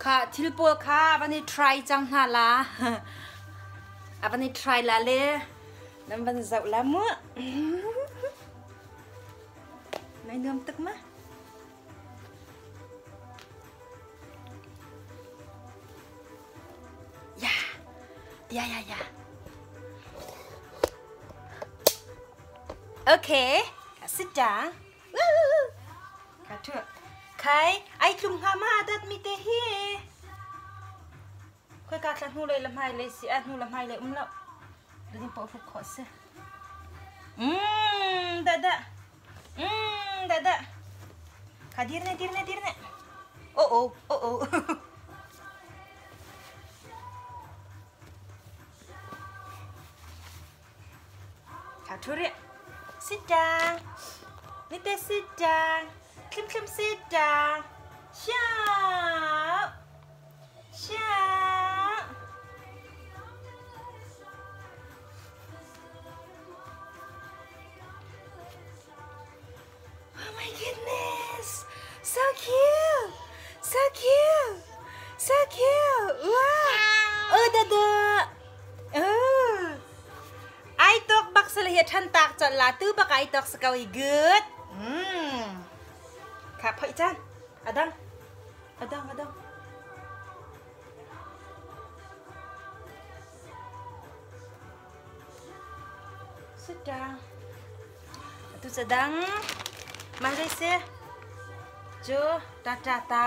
ค่ะทิลปัวค่ะวันนี้ try จังหาละวันนี้ try ละเลยน้ำมันจะละมั้งในเนื้อตึกมั้ยอย่าโอเคsit downค่ะเถอะใครไอ้จุ่มหามาดัดมีเตฮีค่อยกัดละหูเลยลำไห้เลยสิอันหูลำไห้เลยแล้วเดี๋ยวนี้ปอกทุกขอเสียดะค่ะดีร์เน่โอ้ค่ะทุเรียน sit down นี่เต sit down คลิม sit down ช้าOh my goodness so cuteว้าวดะไอตอกบักสละเหียทันตากจอดลาตื้อบักไอตอกสกาวอีกูดค่ะพ่ออีจันอดังsit down tu sedang Malaysia jo tata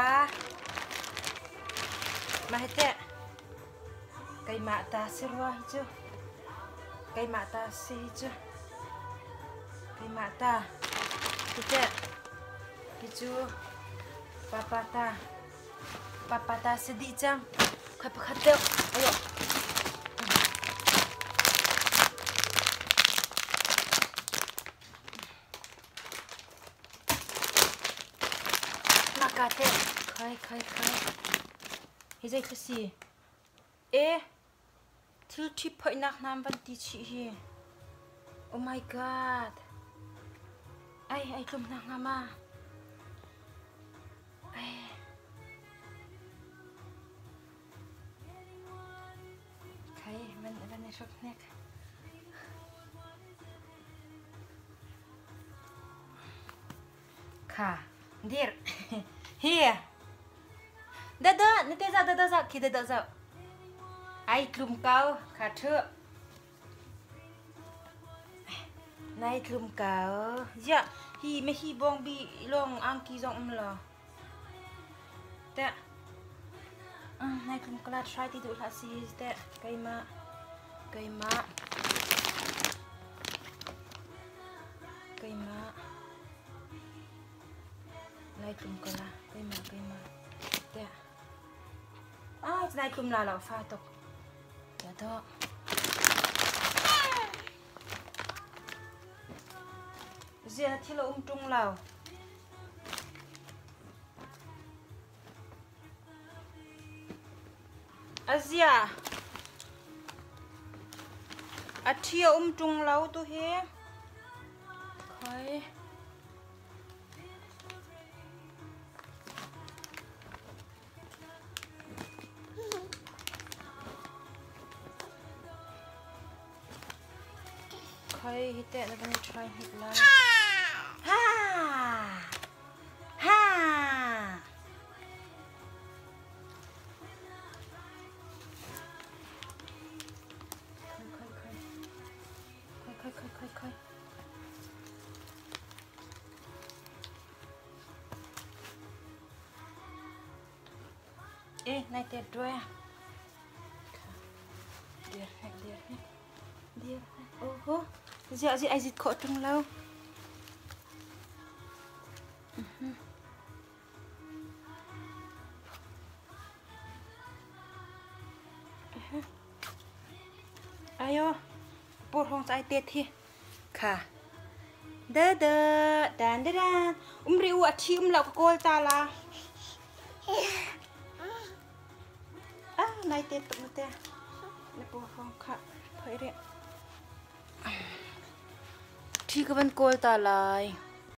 mahete kai mata sirwa hijo kai mata si hijo kai mata kita hijo papata sedih jam kai pakhatel ayo nakate kai hizai khasi til chi phoi nak nam ban ti chi hi oh my god ai kum nak ngama kai man shop nekค่ะdir here dada nite za ki dada za ai klum kau kha thơ nai klum kau ja hi me hi bong bi long ang ki jong lo ta nai klum kala try ti du la si te kai ma nai klum kala kai ma te nai klum la fa tok đó giờ thì là trung lào Asia thia trung lào tu he khơi hit that. I'm gonna try hit live. Ha! Khơi. Này tiệt rồi. Điệp. Ô. Giờ ai dịch khổ trong lâu. Ayo, bột hong sai tiệt thi. Khả. Đan. Riu chi lâu cô ta là. Này tiệt tụi ta. Này bột hong khả. Phải đấy. Thì các bạn cô ta lại